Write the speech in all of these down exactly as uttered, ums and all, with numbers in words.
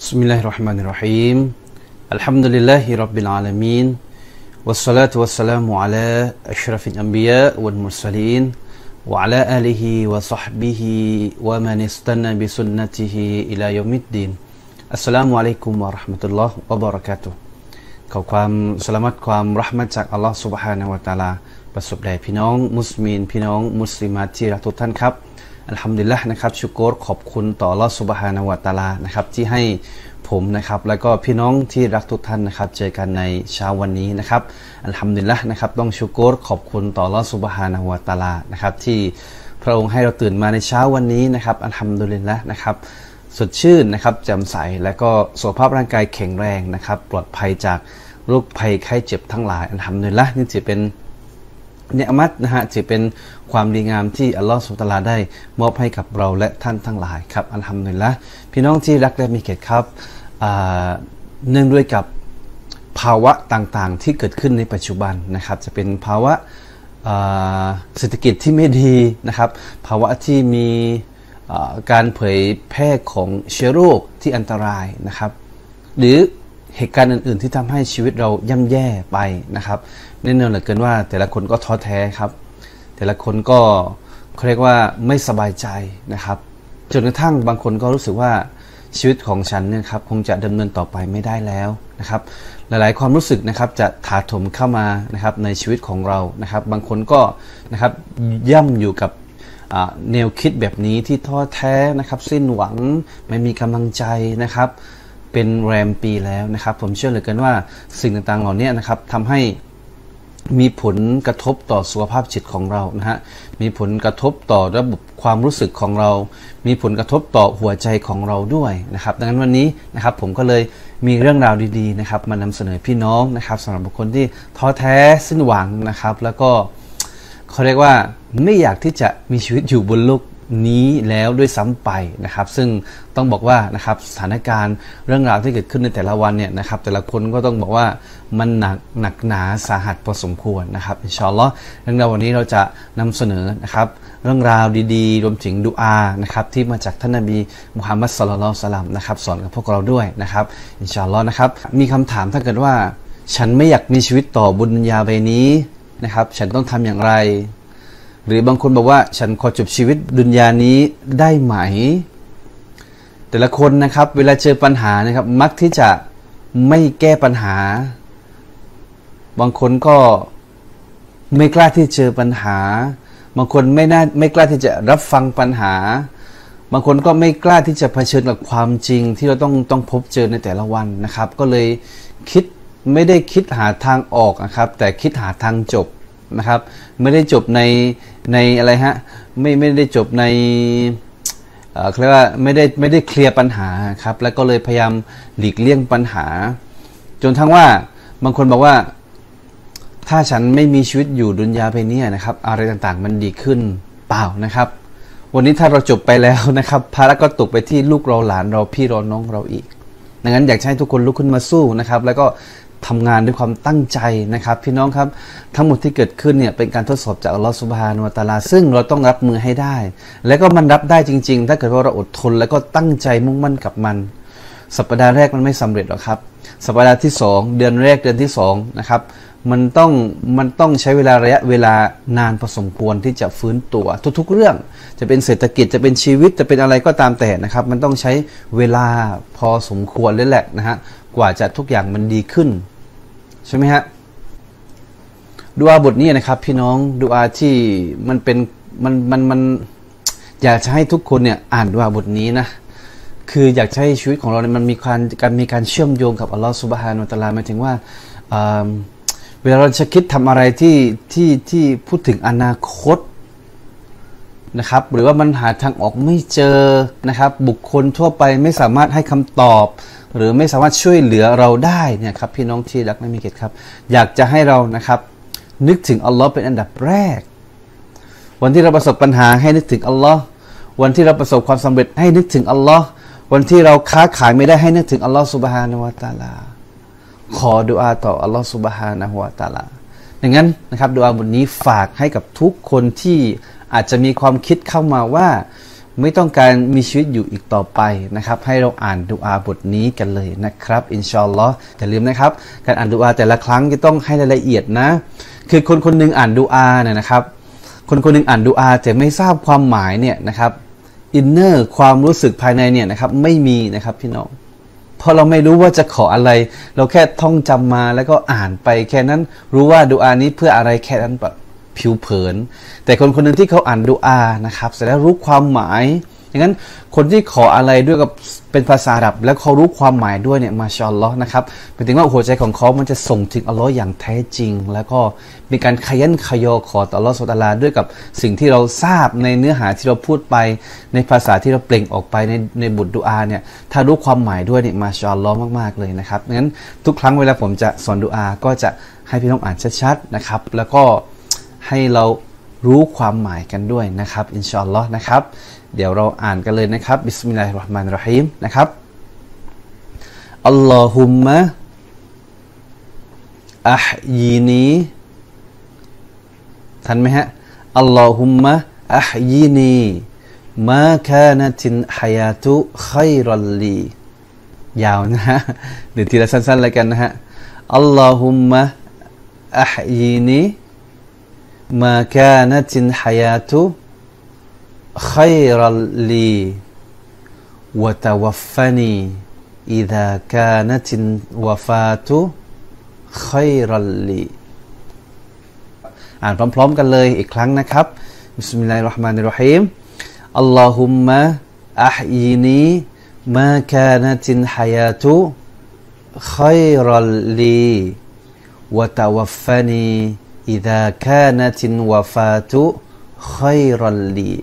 بسم الله الرحمن الرحيم الحمد لله رب العالمين والصلاة والسلام على أشرف الأنبياء والمرسلين وعلى آله وصحبه ومن استنى بسنته إلى يوم الدين السلام عليكم ورحمة الله وبركاته ขอความสลามัตความเราะห์มะตจากอัลลอฮฺซุบฮานะฮูวะตะอาลาประสบแด่พี่น้องมุสลิมพี่น้องมุสลิมาที่รักทุกท่านครับอัลฮัมดุลิลละห์นะครับชุกรขอบคุณต่ออัลลอฮฺซุบฮานะฮูวะตะอาลานะครับที่ให้ผมนะครับแล้วก็พี่น้องที่รักทุกท่านนะครับเจอกันในเช้าวันนี้นะครับอัลฮัมดุลิลละห์นะครับต้องชุกรขอบคุณต่ออัลลอฮฺซุบฮานะฮูวะตะอาลานะครับที่พระองค์ให้เราตื่นมาในเช้าวันนี้นะครับอัลฮัมดุลิลละห์นะครับสดชื่นนะครับแจ่มใสและก็สุขภาพร่างกายแข็งแรงนะครับปลอดภัยจากโรคภัยไข้เจ็บทั้งหลายอัลฮัมดุลิลละห์นี่จะเป็นเนืมัตนะฮะจะเป็นความดีงามที่อัลลอฮฺซุบฮานะฮูวะตะอาลาได้มอบให้กับเราและท่านทั้งหลายครับอัลฮัมดุลิลละห์พี่น้องที่รักและมีเกียรติครับเนื่องด้วยกับภาวะต่างๆที่เกิดขึ้นในปัจจุบันนะครับจะเป็นภาวะเศรษฐกิจที่ไม่ดีนะครับภาวะที่มีการเผยแพร่ของเชื้อโรคที่อันตรายนะครับหรือเหตุการณ์อื่นๆที่ทำให้ชีวิตเราย่ำแย่ไปนะครับแน่นอนเหลือเกินว่าแต่ละคนก็ท้อแท้ครับแต่ละคนก็เขาเรียกว่าไม่สบายใจนะครับจนกระทั่งบางคนก็รู้สึกว่าชีวิตของฉันเนี่ยครับคงจะดำเนินต่อไปไม่ได้แล้วนะครับหลายๆความรู้สึกนะครับจะถาโถมเข้ามานะครับในชีวิตของเรานะครับบางคนก็นะครับย่ำอยู่กับแนวคิดแบบนี้ที่ท้อแท้นะครับสิ้นหวังไม่มีกำลังใจนะครับเป็นแรมปีแล้วนะครับผมเชื่อเหลือเกินว่าสิ่งต่างๆเหล่านี้นะครับทำให้มีผลกระทบต่อสุขภาพจิตของเรานะฮะมีผลกระทบต่อระบบความรู้สึกของเรามีผลกระทบต่อหัวใจของเราด้วยนะครับดังนั้นวันนี้นะครับผมก็เลยมีเรื่องราวดีๆนะครับมานำเสนอพี่น้องนะครับสำหรับบุคคลที่ท้อแท้สิ้นหวังนะครับแล้วก็เขาเรียกว่าไม่อยากที่จะมีชีวิตอยู่บนโลกนี้แล้วด้วยซ้ำไปนะครับซึ่งต้องบอกว่านะครับสถานการณ์เรื่องราวที่เกิดขึ้นในแต่ละวันเนี่ยนะครับแต่ละคนก็ต้องบอกว่ามันหนักหนักหนาสาหัสพอสมควรนะครับอินชาอัลลอฮ์เรื่องราววันนี้เราจะนำเสนอนะครับเรื่องราวดีๆรวมถึงดุอานะครับที่มาจากท่านนบีมุฮัมมัดศ็อลลัลลอฮุอะลัยฮิวะซัลลัมนะครับสอนกับพวกเราด้วยนะครับอินชาอัลลอฮ์นะครับมีคำถามถ้าเกิดว่าฉันไม่อยากมีชีวิตต่อบนดุนยาใบนี้นะครับฉันต้องทำอย่างไรหรือบางคนบอกว่าฉันขอจบชีวิตดุนยานี้ได้ไหมแต่ละคนนะครับเวลาเจอปัญหานะครับมักที่จะไม่แก้ปัญหาบางคนก็ไม่กล้าที่เจอปัญหาบางคนไม่น่าไม่กล้าที่จะรับฟังปัญหาบางคนก็ไม่กล้าที่จะเผชิญกับความจริงที่เราต้องต้องพบเจอในแต่ละวันนะครับก็เลยคิดไม่ได้คิดหาทางออกนะครับแต่คิดหาทางจบนะครับไม่ได้จบในในอะไรฮะไม่ไม่ได้จบในเอ่อเรียกว่าไม่ได้ไม่ได้เคลียร์ปัญหาครับแล้วก็เลยพยายามหลีกเลี่ยงปัญหาจนทั้งว่าบางคนบอกว่าถ้าฉันไม่มีชีวิตอยู่ดุนยาไปนี้นะครับอะไรต่างๆมันดีขึ้นเปล่านะครับวันนี้ถ้าเราจบไปแล้วนะครับภาระก็ตกไปที่ลูกเราหลานเราพี่เราน้องเราอีกดังนั้นอยากให้ทุกคนลุกขึ้นมาสู้นะครับแล้วก็ทำงานด้วยความตั้งใจนะครับพี่น้องครับทั้งหมดที่เกิดขึ้นเนี่ยเป็นการทดสอบจากอัลลอฮฺซุบฮานะฮูวะตะอาลาซึ่งเราต้องรับมือให้ได้และก็มันรับได้จริงๆถ้าเกิดว่าเราอดทนแล้วก็ตั้งใจมุ่งมั่นกับมันสัปดาห์แรกมันไม่สำเร็จหรอกครับสัปดาห์ที่สองเดือนแรกเดือนที่สองนะครับมันต้องมันต้องใช้เวลาระยะเวลานานพอสมควรที่จะฟื้นตัวทุกๆเรื่องจะเป็นเศรษฐกิจจะเป็นชีวิตจะเป็นอะไรก็ตามแต่นะครับมันต้องใช้เวลาพอสมควรเลยแหละนะฮะกว่าจะทุกอย่างมันดีขึ้นใช่ไหมฮะดุอาบทนี้นะครับพี่น้องดุอาที่มันเป็นมันมันมันอยากจะให้ทุกคนเนี่ยอ่านดุอาบทนี้นะคืออยากให้ชีวิตของเราเนี่ยมันมีการการมีการเชื่อมโยงกับอัลลอฮฺซุบฮานะฮูวะตะอาลาหมายถึงว่าเวลาเราจะคิดทำอะไรที่ที่ที่พูดถึงอนาคตนะครับหรือว่ามันหาทางออกไม่เจอนะครับบุคคลทั่วไปไม่สามารถให้คำตอบหรือไม่สามารถช่วยเหลือเราได้เนี่ยครับพี่น้องที่รักและมีเกียรติครับอยากจะให้เรานะครับนึกถึงอัลลอฮ์เป็นอันดับแรกวันที่เราประสบปัญหาให้นึกถึงอัลลอฮ์วันที่เราประสบความสำเร็จให้นึกถึงอัลลอฮ์วันที่เราค้าขายไม่ได้ให้นึกถึงอัลลอฮ์ซุบฮานะฮูวะตะอาลาขอดุอาต่ออัลลอฮ์ซุบฮานะฮูวะตะอาลาดังนั้นนะครับดุอาบทนี้ฝากให้กับทุกคนที่อาจจะมีความคิดเข้ามาว่าไม่ต้องการมีชีวิตอยู่อีกต่อไปนะครับให้เราอ่านดุอาบทนี้กันเลยนะครับอินชาอัลลอฮ์อย่าลืมนะครับการอ่านดุอาแต่ละครั้งจะต้องให้รายละเอียดนะคือคนคนนึงอ่านดุอาเนี่ยนะครับคนคนนึงอ่านดุอาแต่ไม่ทราบความหมายเนี่ยนะครับอินเนอร์ความรู้สึกภายในเนี่ยนะครับไม่มีนะครับพี่น้องเพราะเราไม่รู้ว่าจะขออะไรเราแค่ท่องจำมาแล้วก็อ่านไปแค่นั้นรู้ว่าดุอานี้เพื่ออะไรแค่นั้นแบบผิวเผินแต่คนคนหนึ่งที่เขาอ่านดุอานะครับเสร็จแล้วรู้ความหมายอย่างนั้นคนที่ขออะไรด้วยกับเป็นภาษาอาหรับแล้วเขารู้ความหมายด้วยเนี่ยมาชาอัลลอฮ์นะครับหมายถึงว่าหัวใจของเขามันจะส่งถึงอัลลอฮ์อย่างแท้จริงแล้วก็มีการขยันขยอขอต่ออัลลอฮ์ซุบฮานะฮูวะตะอาลาด้วยกับสิ่งที่เราทราบในเนื้อหาที่เราพูดไปในภาษาที่เราเปล่งออกไปในในบทดุอาเนี่ยถ้ารู้ความหมายด้วยเนี่ยมาชาอัลลอฮ์มากๆเลยนะครับงั้นทุกครั้งเวลาผมจะสอนดุอาก็จะให้พี่น้องอ่านชัดๆนะครับแล้วก็ให้เรารู้ความหมายกันด้วยนะครับอินชาอัลลอฮ์นะครับเดี๋ยวเราอ่านกันเลยนะครับบิสมิลลาฮิรเราะห์มานิรเราะฮีมนะครับอัลลอฮุมมะอะฮยีนีทันไหมฮะอัลลอฮุมมะอะฮยีนีมาคานะตินฮายาตุค็อยรัลลียาวนะฮะเดี๋ยวทีละสั้นๆเลยกันนะฮะอัลลอฮุมมะอะฮยีนีมาคานะตินฮายาตุخيرا لي وتوفني إذا كانت الوفاة خيرا لي อ่านพร้อมๆกันเลยอีกครั้งนะครับบิสมิลลาฮิรเราะห์มานิรเราะฮีมอัลลอฮุมมะอะฮยีนีมาคานะตินฮายาตุค็อยรัลลีวะตะวัฟฟานีอิซาคานะตินวะฟาตุค็อยรัลลี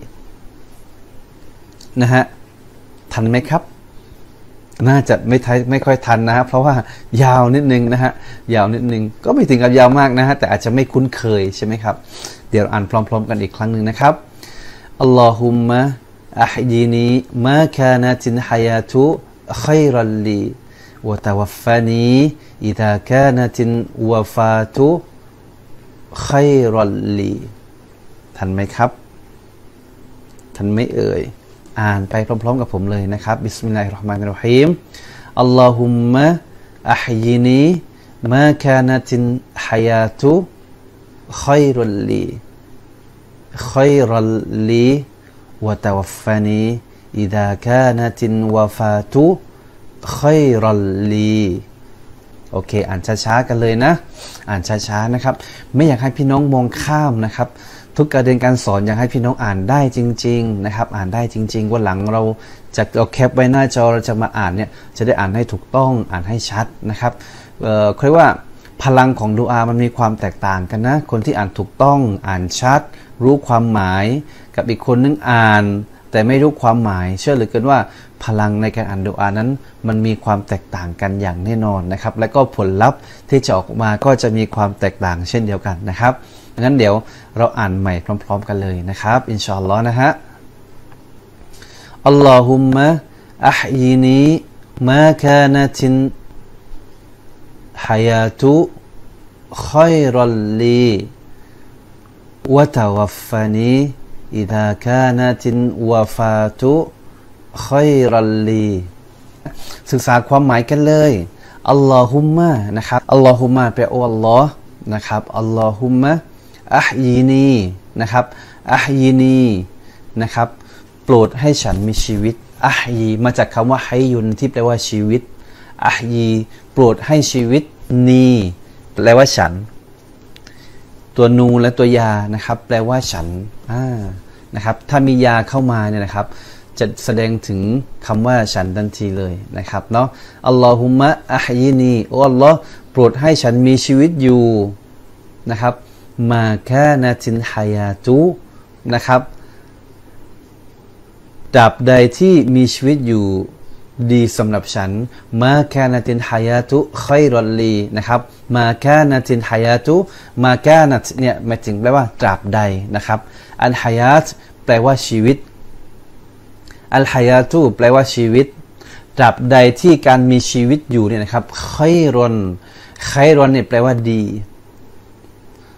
นะฮะทันไหมครับน่าจะไม่ทันไม่ค่อยทันนะฮะเพราะว่ายาวนิดนึงนะฮะยาวนิดนึงก็ไม่ถึงกับยาวมากนะฮะแต่อาจจะไม่คุ้นเคยใช่ไหมครับเดี๋ยวอ่านพร้อมๆกันอีกครั้งหนึ่งนะครับอัลลอฮุมมะอะฮยีนีมาคานะตินฮายาตุค็อยรัลลีวะตะวัฟฟานีอิซาคานะตินวะฟาตุค็อยรัลลีทันไหมครับทันไหมเอ่ยอ่านไปพร้อมๆกับผมเลยนะครับบิสมิลลาฮิรเราะห์มานิรเราะฮีมอัลลอฮุมมะอะฮยีนีมาคานะตินฮายาตุค็อยรัลลีค็อยรัลลีวะตะวัฟฟานีอิซาคานะตินวะฟาตุค็อยรัลลีโอเคอ่านช้าๆกันเลยนะอ่านช้าๆนะครับไม่อยากให้พี่น้องมองข้ามนะครับทุกการเรียนการสอนอยากให้พี่น้องอ่านได้จริงๆนะครับอ่านได้จริงๆวันหลังเราจะเอาแคปไว้หน้าจอเราจะมาอ่านเนี่ยจะได้อ่านให้ถูกต้องอ่านให้ชัดนะครับเอ่อเรียกว่าพลังของดุอามันมีความแตกต่างกันนะคนที่อ่านถูกต้องอ่านชัดรู้ความหมายกับอีกคนนึงอ่านแต่ไม่รู้ความหมายเชื่อเหลือเกินว่าพลังในการอ่านดุอานั้นมันมีความแตกต่างกันอย่างแน่นอนนะครับและก็ผลลัพธ์ที่จะออกมาก็จะมีความแตกต่างเช่นเดียวกันนะครับงั้นเดี๋ยวเราอ่านใหม่พร้อมๆกันเลยนะครับอินชาอัลลอฮ์นะฮะอัลลอฮุมมะอะฮยีนีมาคานะตินฮายาตุค็อยรัลลีวะตะวัฟฟานีอิซาคานะตินวะฟาตุค็อยรัลลีศึกษาความหมายกันเลยอัลลอฮุมมะนะครับอัลลอฮุมมะแปลว่าอัลลอฮ์นะครับอัลลอฮุมมะอะฮยีนีนะครับอะฮยีนีนะครับโปรดให้ฉันมีชีวิตอะฮยีมาจากคำว่าไฮยุนที่แปลว่าชีวิตอะฮยีโปรดให้ชีวิตนีแปลว่าฉันตัวนูและตัวยานะครับแปลว่าฉันอ่านะครับถ้ามียาเข้ามาเนี่ยนะครับจะแสดงถึงคำว่าฉันทันทีเลยนะครับเนาะอัลลอฮุมะอะฮยีนีโอ้อัลลอฮ์โปรดให้ฉันมีชีวิตอยู่นะครับมาคานะตินฮายาตุนะครับตราบใดที่มีชีวิตอยู่ดีสำหรับฉันมาคานะตินฮายาตุค็อยรัลลีนะครับมาคานะตินฮายาตุมาคานะตเนี่ยหมายถึงแปลว่าตราบใดนะครับอัลฮายาตแปลว่าชีวิตอัลฮายาตุแปลว่าชีวิตตราบใดที่การมีชีวิตอยู่เนี่ยนะครับค็อยรอนค็อยรอนเนี่ยแปลว่าดี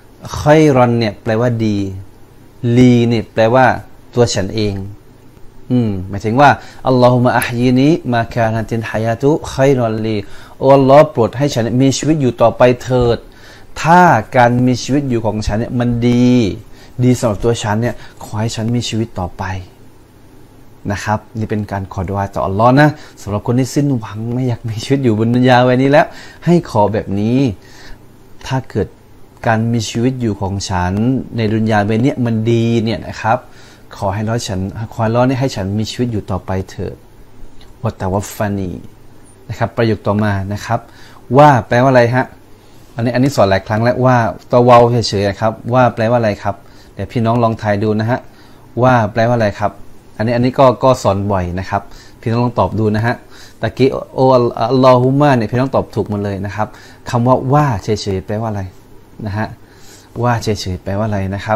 ค็อยรอนเนี่ยแปลว่าดีลีเนี่ยแปลว่าตัวฉันเองออืมหมายถึงว่าอัลลอฮุมะอัฮยีนีมาคานะตินฮายาตุค็อยรอลลีโอ้อัลลอฮ์โปรดให้ฉันมีชีวิตอยู่ต่อไปเถิดถ้าการมีชีวิตอยู่ของฉันเนี่ยมันดีดีสำหรับตัวฉันเนี่ยขอให้ฉันมีชีวิตต่อไปนะครับนี่เป็นการขอดุอาต่ออัลลอฮ์นะสำหรับคนที่สิ้นหวังไม่อยากมีชีวิตอยู่บนดุนยาไว้นี้แล้วให้ขอแบบนี้ถ้าเกิดการมีชีวิตอยู่ของฉันในดุนยาใบนี้มันดีเนี่ยนะครับขอให้ร้อยฉันขอให้ร้อยนี่ให้ฉันมีชีวิตอยู่ต่อไปเถิดวะตะวัฟฟานีนะครับประโยคต่อมานะครับว่าแปลว่าอะไรฮะอันนี้อันนี้สอนหลายครั้งแล้วว่าตัววาวเฉยๆครับว่าแปลว่าอะไรครับเดี๋ยวพี่น้องลองทายดูนะฮะว่าแปลว่าอะไรครับอันนี้อันนี้ก็ก็สอนบ่อยนะครับพี่น้องลองตอบดูนะฮะตะกี้โออัลลอฮุมะเนี่ยพี่น้องตอบถูกหมดเลยนะครับคำว่าว่าเฉยๆแปลว่าอะไรนะฮะว่าเฉยๆแปลว่าอะไรนะครับ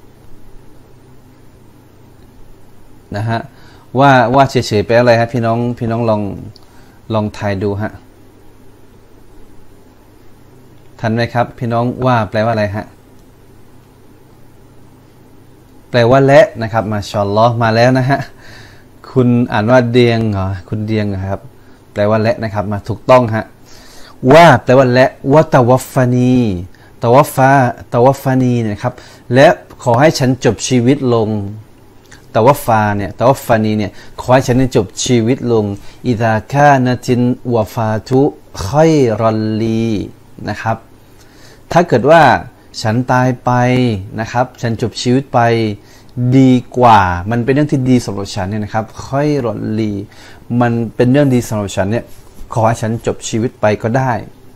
นะฮะว่าว่าเฉยๆแปลอะไรฮะพี่น้องพี่น้องลองลองทายดูฮะทันไหมครับพี่น้องว่าแปลว่าอะไรฮะแปลว่าและนะครับมาชอัลลอฮ์มาแล้วนะฮะคุณอ่านว่าเดียงเหรอคุณเดียงครับแปลว่าและนะครับมาถูกต้องฮะว่าแปลว่าและว่าตะวัฟฟานีตะวัฟฟาตะวัฟฟานีนะครับและขอให้ฉันจบชีวิตลงตะวัฟฟาเนี่ยตะวัฟฟานีเนี่ยขอให้ฉันจบชีวิตลงอิดะคานะตินวะฟาตุค็อยรอลลีนะครับถ้าเกิดว่าฉันตายไปนะครับฉันจบชีวิตไปดีกว่ามันเป็นเรื่องที่ดีสำหรับฉันเนี่ยนะครับค็อยรอลลีมันเป็นเรื่องดีสำหรับฉันเนี่ยขอให้ฉันจบชีวิตไปก็ได้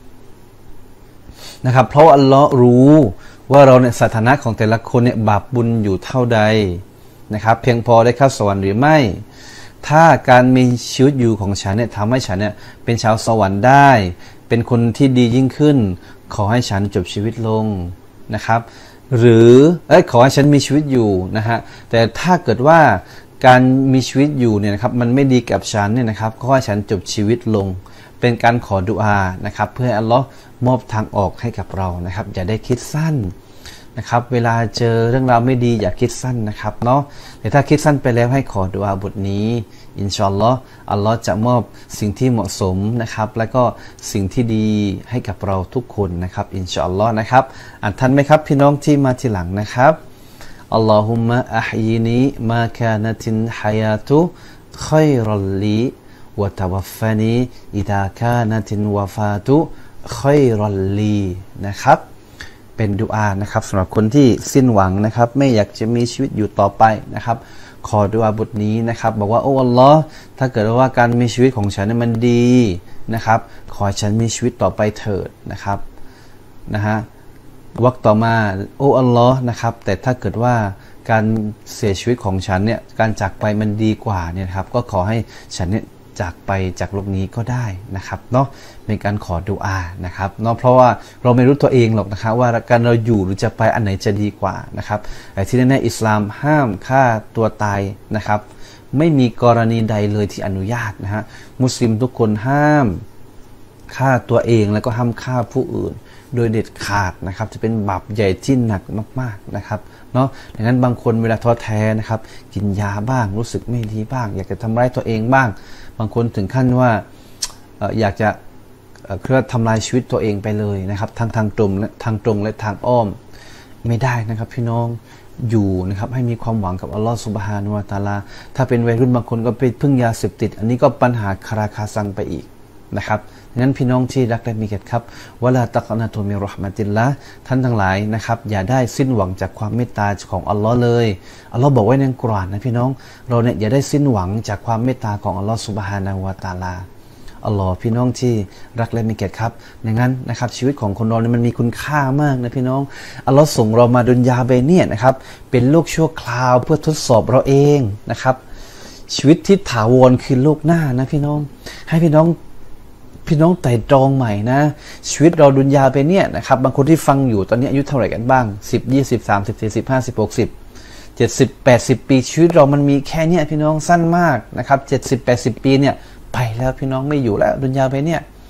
นะครับเพราะอัลลอฮ์รู้ว่าเราเนี่ยสถานะของแต่ละคนเนี่ยบาปบุญอยู่เท่าใดนะครับเพียงพอได้เข้าสวรรค์หรือไม่ถ้าการมีชีวิตอยู่ของฉันเนี่ยทำให้ฉันเนี่ยเป็นชาวสวรรค์ได้เป็นคนที่ดียิ่งขึ้นขอให้ฉันจบชีวิตลงนะครับหรือเอ้ยขอให้ฉันมีชีวิตอยู่นะฮะแต่ถ้าเกิดว่าการมีชีวิตอยู่เนี่ยนะครับมันไม่ดีกับฉันเนี่ยนะครับขอให้ฉันจบชีวิตลงเป็นการขอดุอานะครับเพื่อให้อัลลอฮ์มอบทางออกให้กับเรานะครับอย่าได้คิดสั้นนะครับเวลาเจอเรื่องราวไม่ดีอย่าคิดสั้นนะครับเนาะแต่ถ้าคิดสั้นไปแล้วให้ขอดุอาบทนี้อินชาอัลลอฮ์อัลลอฮ์จะมอบสิ่งที่เหมาะสมนะครับแล้วก็สิ่งที่ดีให้กับเราทุกคนนะครับอินชาอัลลอฮ์นะครับอ่านทันไหมครับพี่น้องที่มาทีหลังนะครับอัลลอฮุมะอัฮยีนีมาคานะตินฮายาตุค็อยรอลลีวะตะวัฟฟานีอิดะคานะตินวะฟาตุค็อยรอลลีนะครับเป็นดุอานะครับสำหรับคนที่สิ้นหวังนะครับไม่อยากจะมีชีวิตอยู่ต่อไปนะครับขอดุอาบทนี้นะครับบอกว่าโอ้อัลลอฮ์ถ้าเกิดว่าการมีชีวิตของฉันเนี่ยมันดีนะครับขอให้ฉันมีชีวิตต่อไปเถิดนะครับนะฮะวรรคต่อมาโอ้อัลลอฮ์นะครับแต่ถ้าเกิดว่าการเสียชีวิตของฉันเนี่ยการจากไปมันดีกว่าเนี่ยครับก็ขอให้ฉันเนี่ยจากไปจากโลกนี้ก็ได้นะครับเนาะเป็นการขอดุอานะครับเนาะเพราะว่าเราไม่รู้ตัวเองหรอกนะครับว่าการเราอยู่หรือจะไปอันไหนจะดีกว่านะครับแต่ที่แน่ๆอิสลามห้ามฆ่าตัวตายนะครับไม่มีกรณีใดเลยที่อนุญาตนะฮะมุสลิมทุกคนห้ามฆ่าตัวเองแล้วก็ห้ามฆ่าผู้อื่นโดยเด็ดขาดนะครับจะเป็นบาปใหญ่ที่หนักมากๆนะครับเนาะดังนั้นบางคนเวลาท้อแท้นะครับกินยาบ้างรู้สึกไม่ดีบ้างอยากจะทำร้ายตัวเองบ้างบางคนถึงขั้นว่าอยากจะเคลื่อนทำลายชีวิตตัวเองไปเลยนะครับทั้งทางตรงและทางตรงและทางอ้อมไม่ได้นะครับพี่น้องอยู่นะครับให้มีความหวังกับอัลลอฮฺซุบฮานะฮูวะตะอาลาถ้าเป็นวัยรุ่นบางคนก็ไปพึ่งยาเสพติดอันนี้ก็ปัญหาคาราคาซังไปอีกนะครับงั้นพี่น้องที่รักและมีเกียรติครับวะลาตักนะตุมิรเราะห์มะติลละห์ท่านทั้งหลายนะครับอย่าได้สิ้นหวังจากความเมตตาของอัลลอฮ์เลยอัลลอฮ์บอกไว้ในกุรอานนะพี่น้องเราเนี่ยอย่าได้สิ้นหวังจากความเมตตาของอัลลอฮ์ซุบฮานะฮูวะตะอาลาอัลลอฮ์พี่น้องที่รักและมีเกียรติครับอย่างนั้นนะครับชีวิตของคนเราเนี่ยมันมีคุณค่ามากนะพี่น้องอัลลอฮ์ส่งเรามาดุนยาใบนี้นะครับเป็นโลกชั่วคราวเพื่อทดสอบเราเองนะครับชีวิตที่ถาวรคือโลกหน้านะพี่น้องให้พี่น้องพี่น้องไต่ตรองใหม่นะชีวิตเราดุนยาไปเนี่ยนะครับบางคนที่ฟังอยู่ตอนนี้อายุเท่าไหร่กันบ้างสิบ ยี่สิบ สามสิบ สี่สิบ ห้าสิบ หกสิบ เจ็ดสิบ แปดสิบปีชีวิตเรามันมีแค่เนี้ยพี่น้องสั้นมากนะครับเจ็ดสิบ แปดสิบปีเนี่ยไปแล้วพี่น้องไม่อยู่แล้วดุนยาไปเนี่ย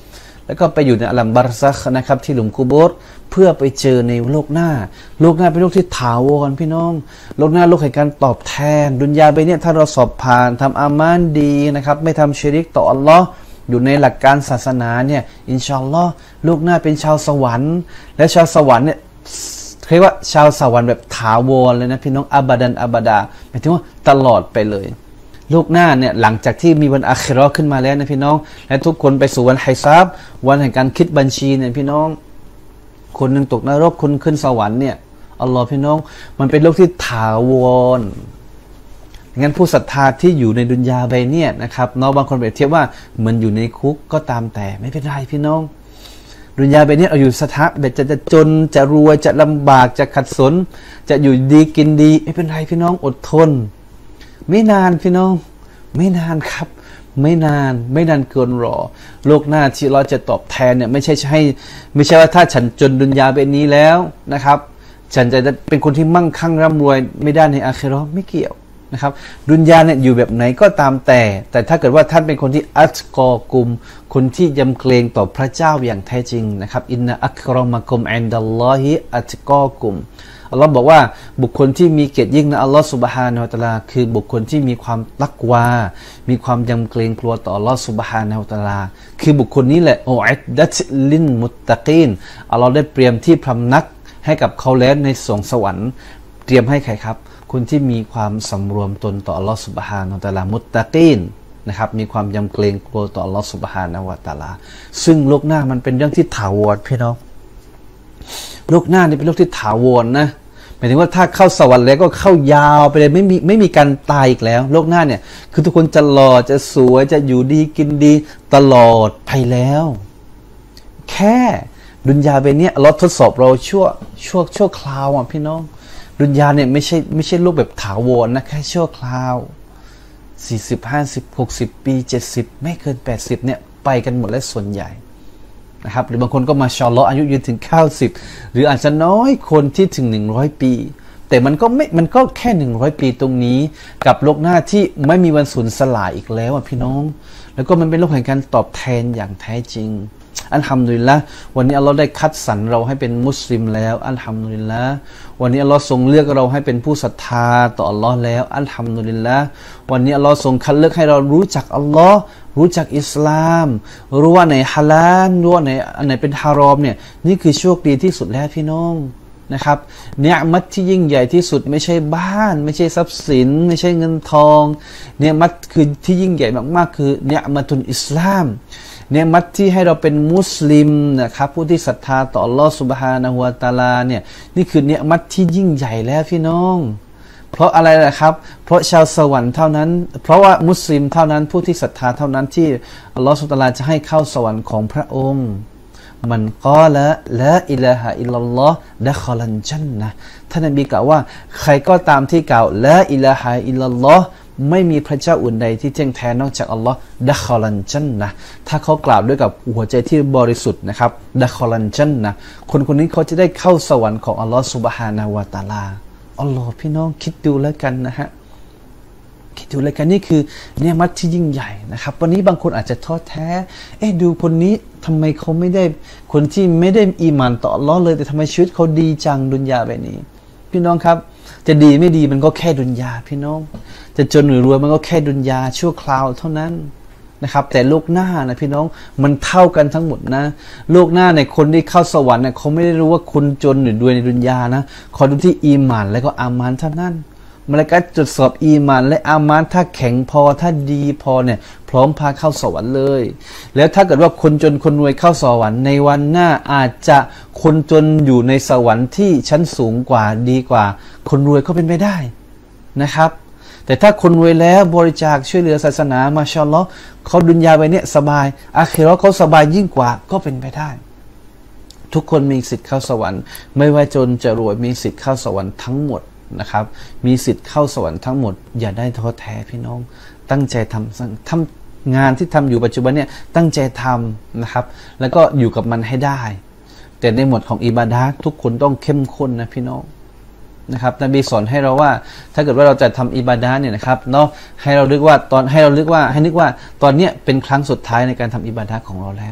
แล้วก็ไปอยู่ในอัลลัมบารซักนะครับที่หลุมกุโบร์เพื่อไปเจอในโลกหน้าโลกหน้าเป็นโลกที่ถาวรพี่น้องโลกหน้าโลกแห่งการตอบแทนดุนยาไปเนี่ยถ้าเราสอบผ่านทำอามานดีนะครับไม่ทำชิริกต่ออัลลอฮ์อยู่ในหลักการศาสนาเนี่ยอินชาอัลลอฮ์โลกหน้าเป็นชาวสวรรค์และชาวสวรรค์เนี่ยเรียกว่าชาวสวรรค์แบบถาวรเลยนะพี่น้องอับดันอับดาหมายถึงว่าตลอดไปเลยโลกหน้าเนี่ยหลังจากที่มีวันอาคิเราะห์ขึ้นมาแล้วนะพี่น้องและทุกคนไปสู่วันไฮซาบวันแห่งการคิดบัญชีเนี่ยพี่น้องคนหนึ่งตกนรกคนขึ้นสวรรค์เนี่ยอัลลอฮ์พี่น้องมันเป็นโลกที่ถาวรงั้นผู้ศรัทธาที่อยู่ในดุนยาใบเนี่ยนะครับเนาะบางคนเปรียบเทียบว่าเหมือนอยู่ในคุกก็ตามแต่ไม่เป็นไรพี่น้องดุนยาใบนี้เอาอยู่สถาแบบจะจะจนจะรวยจะลำบากจะขัดสนจะอยู่ดีกินดีไม่เป็นไรพี่น้องอดทนไม่นานพี่น้องไม่นานครับไม่นานไม่นานเกินรอโลกหน้าที่เราจะตอบแทนเนี่ยไม่ใช่ให้ไม่ใช่ว่าถ้าฉันจนดุนยาใบนี้แล้วนะครับฉันจะเป็นคนที่มั่งคั่งร่ำรวยไม่ได้ในอาคิเราะห์ไม่เกี่ยวนะครับดุนยาเนี่ยอยู่แบบไหนก็ตามแต่แต่ถ้าเกิดว่าท่านเป็นคนที่อัตกอกุมคนที่ยำเกรงต่อพระเจ้าอย่างแท้จริงนะครับอินนะอัครอมะกุมอินดัลลอฮิอัตกอกุมอัลลอฮ์บอกว่าบุคคลที่มีเกียรติยิ่งนะอัลลอฮ์ซุบฮานะฮูวะตะอาลาคือบุคคลที่มีความตักวามีความยำเกรงกลัวต่ออัลลอฮ์ซุบฮานะฮูวะตะอาลาคือบุคคลนี้แหละโออิดดัตลินมุตตะกีนอัลลอฮ์ได้เตรียมที่พำนักให้กับเขาแล้วในสวงสวรรค์เตรียมให้ใครครับคนที่มีความสำรวมตนต่ออัลลอฮฺซุบฮานะฮูวะตะอาลามุตตะกีนนะครับมีความยำเกรงกลัวต่ออัลลอฮฺซุบฮานะฮูวะตะอาลาซึ่งโลกหน้ามันเป็นเรื่องที่ถาวรพี่น้องโลกหน้านี่เป็นโลกที่ถาวรนะหมายถึงว่าถ้าเข้าสวรรค์แล้วก็เข้ายาวไปเลยไม่มีไม่มีการตายอีกแล้วโลกหน้าเนี่ยคือทุกคนจะหล่อจะสวยจะอยู่ดีกินดีตลอดไปแล้วแค่ดุนยาเบเนี้ยเราทดสอบเราชั่วชั่วชั่วคราวอ่ะพี่น้องดุนยาเนี่ยไม่ใช่ไม่ใช่โลกแบบถาวรนะแค่ชั่วคราวสี่สิบ ห้าสิบ หกสิบปีเจ็ดสิบไม่เกินแปดสิบเนี่ยไปกันหมดแล้วส่วนใหญ่นะครับหรือบางคนก็มาชอลล์อายุยืนถึงเก้าสิบหรืออาจจะน้อยคนที่ถึงหนึ่งร้อยปีแต่มันก็ไม่มันก็แค่หนึ่งร้อยปีตรงนี้กับโลกหน้าที่ไม่มีวันสูญสลายอีกแล้วอ่ะพี่น้องแล้วก็มันเป็นโลกแห่งการตอบแทนอย่างแท้จริงอัลฮัมดุลิลละห์วันนี้อัลลอฮ์ได้คัดสรรเราให้เป็นมุสลิมแล้วอัลฮัมดุลิลละห์วันนี้อัลลอฮ์ทรงเลือกเราให้เป็นผู้ศรัทธาต่ออัลลอฮ์แล้วอัลฮัมดุลิลละห์วันนี้อัลลอฮ์ทรงคัดเลือกให้เรารู้จักอัลลอฮ์รู้จักอิสลามรู้ว่าไหนฮาลาลรู้ว่าไหนอันไหนเป็นฮารอมเนี่ยนี่คือโชคดีที่สุดแล้วพี่น้องนะครับเนืมัดที่ยิ่งใหญ่ที่สุดไม่ใช่บ้านไม่ใช่ทรัพย์สินไม่ใช่เงินทองเนืมัดคือที่ยิ่งใหญ่มากๆคือเนืมัตุลอิสลามเนี่ยมัดที่ให้เราเป็นมุสลิมนะครับผู้ที่ศรัทธาต่ออัลลอฮฺซุบฮานะฮูวะตะอาลาเนี่ยนี่คือเนี่ยมัดที่ยิ่งใหญ่แล้วพี่น้องเพราะอะไรล่ะครับเพราะชาวสวรรค์เท่านั้นเพราะว่ามุสลิมเท่านั้นผู้ที่ศรัทธาเท่านั้นที่อัลลอฮฺซุบฮานะฮูวะตะอาลาจะให้เข้าสวรรค์ของพระองค์มันกอละละอิลาฮะอิลลัลลอฮ์ดะคอลันญันนะห์ท่านนบีกล่าวว่าใครก็ตามที่กล่าวละอิลาฮะอิลลัลลอฮ์ไม่มีพระเจ้าอื่นใดที่เที่ยงแท้นอกจากอัลลอฮ์ดะคอลันจันนะถ้าเขากล่าวด้วยกับหัวใจที่บริสุทธิ์นะครับดะคอลันจันนะคนคนนี้เขาจะได้เข้าสวรรค์ของอัลลอฮ์ซุบฮานะฮูวะตะอาลาอัลลอฮ์พี่น้องคิดดูแล้วกันนะฮะคิดดูแล้วกันนี่คือเนี่ยมัดที่ยิ่งใหญ่นะครับวันนี้บางคนอาจจะท้อแท้เอ๊ะดูคนนี้ทำไมเขาไม่ได้คนที่ไม่ได้อีหม่านต่ออัลลอฮ์เลยแต่ทำไมชีวิตเขาดีจังดุนยาแบบนี้พี่น้องครับจะดีไม่ดีมันก็แค่ดุนยาพี่น้องจะจนหรือรวยมันก็แค่ดุนยาชั่วคราวเท่านั้นนะครับแต่โลกหน้านะพี่น้องมันเท่ากันทั้งหมดนะโลกหน้าในคนที่เข้าสวรรค์เนี่ยเขาไม่ได้รู้ว่าคนจนหรือรวยในดุนยานะเขาดูที่อีหม่านและก็อามานเท่านั้นมลาอิกะฮ์ตรวจสอบอีหม่านและอามานถ้าแข็งพอถ้าดีพอเนี่ยพร้อมพาเข้าสวรรค์เลยแล้วถ้าเกิดว่าคนจนคนรวยเข้าสวรรค์ในวันหน้าอาจจะคนจนอยู่ในสวรรค์ที่ชั้นสูงกว่าดีกว่าคนรวยก็เป็นไปได้นะครับแต่ถ้าคนรวยแล้วบริจาคช่วยเหลือศาสนามาชาอัลลอฮ์เขาดุนยาไปเนี่ยสบายอาคิเราะห์เขาสบายยิ่งกว่าก็เป็นไปได้ทุกคนมีสิทธิ์เข้าสวรรค์ไม่ว่าจนจะรวยมีสิทธิ์เข้าสวรรค์ทั้งหมดนะครับมีสิทธิ์เข้าสวรรค์ทั้งหมดอย่าได้ท้อแท้พี่น้องตั้งใจทำทำงานที่ทำอยู่ปัจจุบันเนี่ยตั้งใจทำนะครับแล้วก็อยู่กับมันให้ได้แต่ในหมวดของอิบาดะห์ทุกคนต้องเข้มข้นนะพี่น้องนะครับนบีสอนให้เราว่าถ้าเกิดว่าเราจะทำอิบาดะห์เนี่ยนะครับเนาะให้เรานึกว่าตอนให้เรานึกว่าให้นึกว่าตอนเนี้ยเป็นครั้งสุดท้ายในการทำอิบาดะห์ของเราแล้ว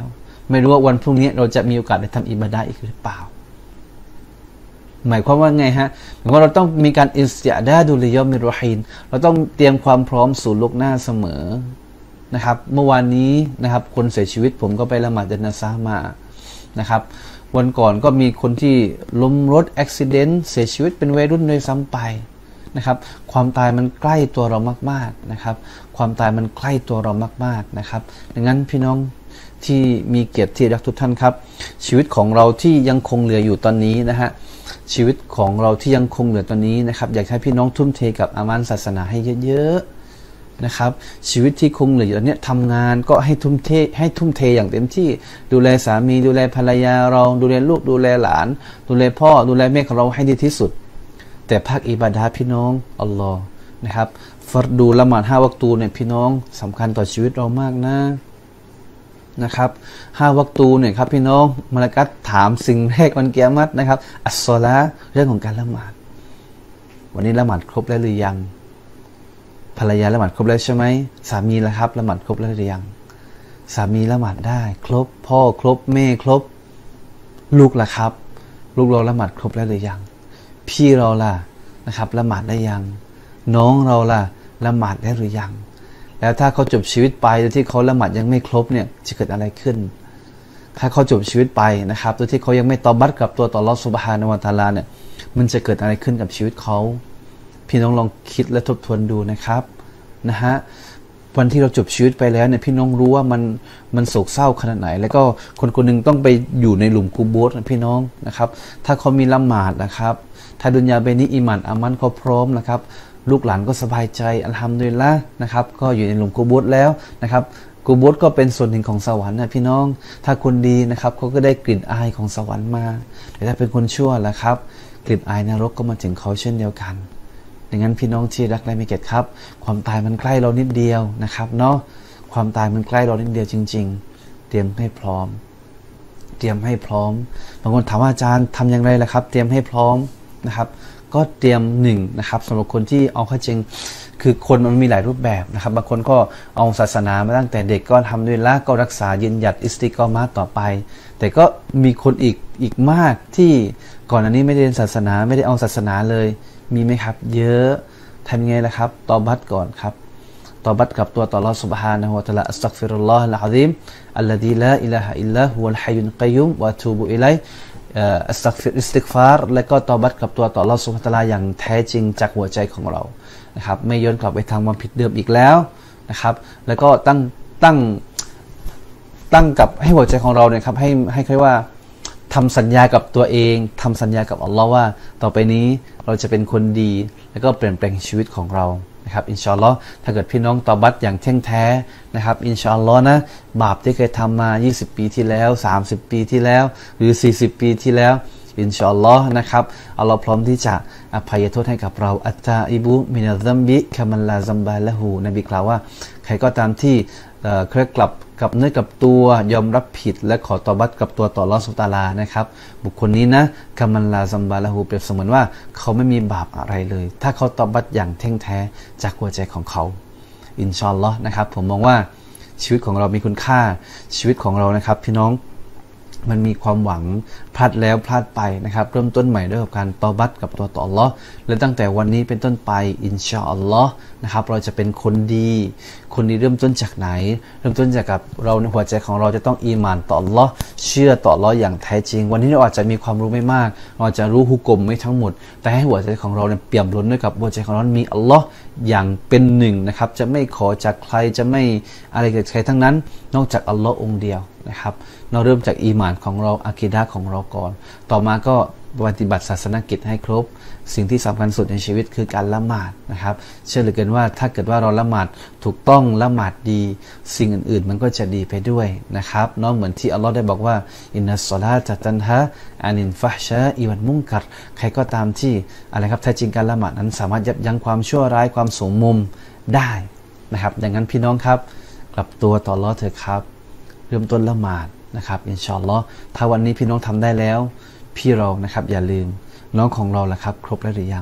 ไม่รู้ว่าวันพรุ่งนี้เราจะมีโอกาสได้ทำอิบาดะห์อีกหรือเปล่าหมายความว่าไงฮะหมายความว่าเราต้องมีการอิสติอ์ดาดุลิยอมิรรอฮีนเราต้องเตรียมความพร้อมสู่โลกหน้าเสมอนะครับเมื่อวานนี้นะครับคนเสียชีวิตผมก็ไปละหมาดญะนาซะห์มานะครับวันก่อนก็มีคนที่ล้มรถอุบัติเหตุเสียชีวิตเป็นวัยรุ่นด้วยซ้ำไปนะครับความตายมันใกล้ตัวเรามากๆนะครับความตายมันใกล้ตัวเรามากๆนะครับดังนั้นพี่น้องที่มีเกียรติที่รักทุกท่านครับชีวิตของเราที่ยังคงเหลืออยู่ตอนนี้นะฮะชีวิตของเราที่ยังคงเหลือตอนนี้นะครับอยากให้พี่น้องทุ่มเทกับอามันศาสนาให้เยอะๆนะครับชีวิตที่คงเหลืออยู่ตอนนี้ทำงานก็ให้ทุ่มเทให้ทุ่มเทอย่างเต็มที่ดูแลสามีดูแลภรรยาเราดูแลลูกดูแลหลานดูแลพ่อดูแลแม่ของเราให้ดีที่สุดแต่ภาคอิบาดะห์พี่น้องอัลลอฮ์นะครับฟัรดูละหมาดห้าวักตูเนี่ยพี่น้องสำคัญต่อชีวิตเรามากนะนะครับห้าวักตูเนี่ยครับพี่น้องมลากัตถามสิ่งแรกวันกิยามะฮ์นะครับอัสศอลาห์เรื่องของการละหมาดวันนี้ละหมาดครบแล้วหรือยังภรรยาละหมาดครบแล้วใช่ไหมสามีละครับละหมาดครบแล้วหรือยังสามีละหมาดได้ครบพ่อครบแม่ครบลูกละครับลูกเราละหมาดครบแล้วหรือยังพี่เราล่ะนะครับละหมาดได้ยังน้องเราล่ะละหมาดได้หรือยังแล้วถ้าเขาจบชีวิตไปโดยที่เขาละหมาดยังไม่ครบเนี่ยจะเกิดอะไรขึ้นถ้าเขาจบชีวิตไปนะครับโดยที่เขายังไม่ตอบัตกับตัวต่ออัลเลาะห์ซุบฮานะฮูวะตะอาลาเนี่ยมันจะเกิดอะไรขึ้นกับชีวิตเขาพี่น้องลองคิดและทบทวนดูนะครับนะฮะวันที่เราจบชีวิตไปแล้วเนี่ยพี่น้องรู้ว่ามันมันโศกเศร้าขนาดไหนแล้วก็คนคนนึงต้องไปอยู่ในหลุมกุโบร์นะพี่น้องนะครับถ้าเขามีละหมาดนะครับถ้าดุนยาเบนี้อีหม่านอามันเขาพร้อมนะครับลูกหลานก็สบายใจอัลฮัมดุลิลละห์นะครับก็อยู่ในหลุมกุโบร์แล้วนะครับกุโบร์ก็เป็นส่วนหนึ่งของสวรรค์นะพี่น้องถ้าคนดีนะครับเขาก็ได้กลิ่นอายของสวรรค์มาแต่ถ้าเป็นคนชั่วล่ะครับกลิ่นอายนรกก็มาถึงเขาเช่นเดียวกันดังนั้นพี่น้องที่รักและมีเกียรติครับความตายมันใกล้เรานิดเดียวนะครับเนาะความตายมันใกล้เรานิดเดียวจริงๆเตรียมให้พร้อมเตรียมให้พร้อมบางคนถามว่าอาจารย์ทำอย่างไรล่ะครับเตรียมให้พร้อมนะครับก็เตรียมหนึ่งนะครับสำหรับคนที่เอาเข้าจริงคือคนมันมีหลายรูปแบบนะครับบางคนก็เอาศาสนามาตั้งแต่เด็กก็ทำด้วยละก็รักษายืนหยัดอิสติกอมาต่อไปแต่ก็มีคนอีกอีกมากที่ก่อนอันนี้ไม่ได้เรียนศาสนาไม่ได้เอาศาสนาเลยมีไหมครับเยอะทำยังไงล่ะครับตอบัตก่อนครับตอบัตกับตัวต่ออัลเลาะห์ซุบฮานะฮูวะตะอาลาอัสตัฆฟิรุลลอฮะลอะซีมอัลลซีลาอิลาฮะอิลลาฮุวัลฮัยยุลกัยยุมวะอะตูบุอิลัยอัสตัฆฟิรอิสติฆฟาร์และก็ตอบัตกับตัวต่ออัลเลาะห์ซุบฮานะฮูวะตะอาลาอย่างแท้จริงจากหัวใจของเรานะครับไม่ย้อนกลับไปทางความผิดเดิมอีกแล้วนะครับแล้วก็ตั้งตั้งตั้งกับให้หัวใจของเราเนี่ยครับให้ให้ค่อยว่าทำสัญญากับตัวเองทำสัญญากับอัลลอฮ์ว่าต่อไปนี้เราจะเป็นคนดีแล้วก็เปลี่ยนแปลงชีวิตของเรานะครับอินชาอัลลอฮ์ถ้าเกิดพี่น้องตอบัตอย่างแท้งแท้นะครับอินชาอัลลอฮ์นะบาปที่เคยทำมายี่สิบปีที่แล้วสามสิบปีที่แล้วหรือสี่สิบปีที่แล้วอินชาอัลลอฮ์นะครับอัลลอฮ์พร้อมที่จะอภัยโทษให้กับเราอัตตาอิบุมินัซซัมบิคามัลลาซัมบาละหูนบีกล่าวว่าใครก็ตามที่เคยกลับกับเนื้อกับตัวยอมรับผิดและขอตอบัตกับตัวต่ออัลเลาะห์ซุบฮานะฮูวะตะอาลานะครับบุคคลนี้นะกามันลาซัมบาละฮูเปรียบเสมือนว่าเขาไม่มีบาปอะไรเลยถ้าเขาตอบัตอย่างแท้งแท้จากหัวใจของเขาอินชาอัลลอฮ์นะครับผมมองว่าชีวิตของเรามีคุณค่าชีวิตของเรานะครับพี่น้องมันมีความหวังพลาดแล้วพลาดไปนะครับเริ่มต้นใหม่ด้วยการตอบัตกับตัวต่ออัลเลาะห์และตั้งแต่วันนี้เป็นต้นไปอินชาอัลลอฮ์นะครับเราจะเป็นคนดีคนดีเริ่มต้นจากไหนเริ่มต้นจากกับเราในหัวใจของเราจะต้องอีหม่านต่ออัลลอฮ์เชื่อต่ออัลลอฮ์อย่างแท้จริงวันนี้เราอาจจะมีความรู้ไม่มากเราอาจจะรู้ฮุกมไม่ทั้งหมดแต่ให้หัวใจของเราเนี่ยเปี่ยมล้นด้วยกับหัวใจของเรามีอัลลอฮ์อย่างเป็นหนึ่งนะครับจะไม่ขอจากใครจะไม่อะไรกับใครทั้งนั้นนอกจากอัลลอฮ์องเดียวนะครับเราเริ่มจากอีหม่านของเราอะกีดะห์ของเราก่อนต่อมาก็ปฏิบัติศาสนกิจให้ครบสิ่งที่สำคัญสุดในชีวิตคือการละหมาดนะครับเชื่อเหลือเกินว่าถ้าเกิดว่าเราละหมาดถูกต้องละหมาดดีสิ่งอื่นๆมันก็จะดีไปด้วยนะครับเนาะเหมือนที่อัลลอฮ์ได้บอกว่าอินนัสศอลาตะตันฮะอานินฟะฮ์ชาอิวัลมุนกัรใครก็ตามที่อะไรครับแท้จริงการละหมาดนั้นสามารถยับยั้งความชั่วร้ายความโสมมมได้นะครับดังนั้นพี่น้องครับกลับตัวต่ออัลลอฮ์เถอะครับเริ่มต้นละหมาดนะครับอินชาอัลลอฮ์ถ้าวันนี้พี่น้องทำได้แล้วพี่เรานะครับอย่าลืมน้องของเราล่ะครับครบแล้วหรือยัง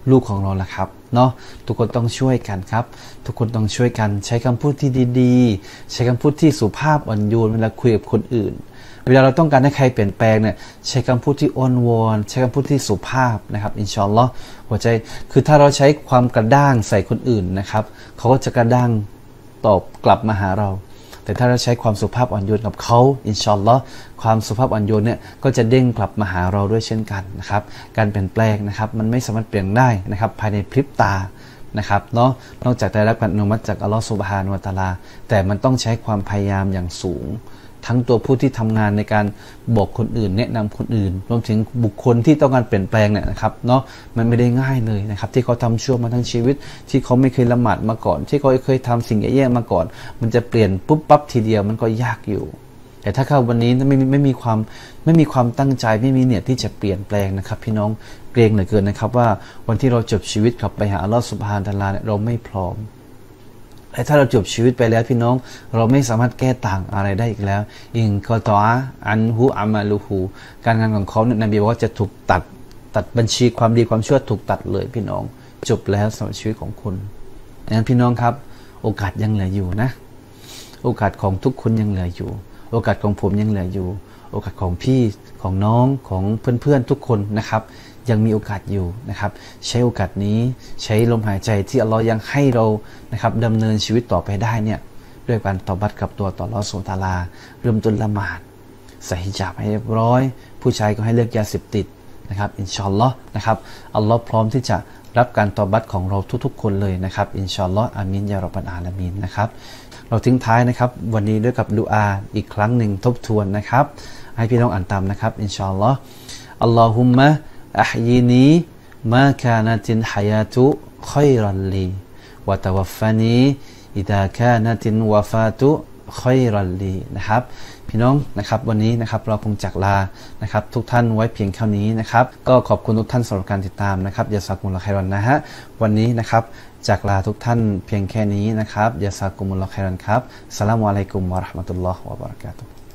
ลูกของเราล่ะครับเนาะทุกคนต้องช่วยกันครับทุกคนต้องช่วยกันใช้คำพูดที่ดีๆใช้คำพูดที่สุภาพอ่อนโยนเวลาคุยกับคนอื่นเวลาเราต้องการให้ใครเปลี่ยนแปลงเนี่ยใช้คำพูดที่อ้อนวอนใช้คำพูดที่สุภาพนะครับอินชาอัลลอฮ์หัวใจคือถ้าเราใช้ความกระด้างใส่คนอื่นนะครับเขาก็จะกระด้างตอบกลับมาหาเราแต่ถ้าเราใช้ความสุภาพอ่อนโยนกับเขาอินชาอัลลอฮ์ความสุภาพอ่อนโยนเนี่ยก็จะเด้งกลับมาหาเราด้วยเช่นกันนะครับการเปลี่ยนแปลงนะครับมันไม่สามารถเปลี่ยนได้นะครับภายในพริบตานะครับเนาะนอกจากได้รับการอนุมัติจากอัลลอฮ์ซุบฮานะฮูวะตะอาลาแต่มันต้องใช้ความพยายามอย่างสูงทั้งตัวผู้ที่ทำงานในการบอกคนอื่นแนะนำคนอื่นรวมถึงบุคคลที่ต้องการเปลี่ยนแปลงเนี่ยนะครับเนาะมันไม่ได้ง่ายเลยนะครับที่เขาทำชั่วมาทั้งชีวิตที่เขาไม่เคยละหมาดมาก่อนที่เขาเคยทำสิ่งแย่ๆมาก่อนมันจะเปลี่ยนปุ๊บปั๊บทีเดียวมันก็ยากอยู่แต่ถ้าเขาวันนี้ไม่ไม่มีความไม่มีความตั้งใจไม่มีเนียดที่จะเปลี่ยนแปลงนะครับพี่น้องเกรงเหลือเกินนะครับว่าวันที่เราจบชีวิตกลับไปหาอัลลอฮฺซุบฮานะฮูวะตะอาลาเนี่ยเราไม่พร้อมแต่ถ้าเราจบชีวิตไปแล้วพี่น้องเราไม่สามารถแก้ต่างอะไรได้อีกแล้วอิงกอตออันฮูอามาลูฮูการงานของเขาเนี่ยนบีบอกว่าจะถูกตัดตัดบัญชีความดีความชั่วถูกตัดเลยพี่น้องจบแล้วสำหรับชีวิตของคุณดังนั้นพี่น้องครับโอกาสยังเหลืออยู่นะโอกาสของทุกคนยังเหลืออยู่โอกาสของผมยังเหลืออยู่โอกาสของพี่ของน้องของเพื่อนๆทุกคนนะครับยังมีโอกาสอยู่นะครับใช้โอกาสนี้ใช้ลมหายใจที่อัลลอฮ์ยังให้เรานะครับดำเนินชีวิตต่อไปได้เนี่ยด้วยการตอบัตกับตัวต่ออัลลอฮ์ซุบฮานะฮูวะตะอาลาเริ่มต้นละหมาดใส่ฮิญาบให้เรียบร้อยผู้ชายก็ให้เลิกยาเสพติดนะครับอินชาอัลลอฮ์นะครับอัลลอฮ์พร้อมที่จะรับการตอบัตของเราทุกๆคนเลยนะครับอินชาอัลลอฮ์อามีนยารอบบัลอาลามีนนะครับเราทิ้งท้ายนะครับวันนี้ด้วยกับดุอาอีกครั้งหนึ่งทบทวนนะครับให้พี่น้องอ่านตามนะครับอินชาอัลลอฮ์อัลลอฮุมมะอัฮยีนีมาคานะตินฮายาตุคอยรันลีวะตะวัฟฟานีอิดะคานะตินวะฟาตุคอยรันลีนะครับพี่น้องนะครับวันนี้นะครับเราคงจากลานะครับทุกท่านไว้เพียงเท่านี้นะครับก็ขอบคุณทุกท่านสำหรับการติดตามนะครับยาซากุมุลลอฮ์ค็อยรอนนะฮะวันนี้นะครับจากลาทุกท่านเพียงแค่นี้นะครับยาซากุมุลลอฮ์ค็อยรอนครับอัสสลามุอะลัยกุมวะเราะห์มะตุลลอฮ์วะบะเราะกาตุฮ์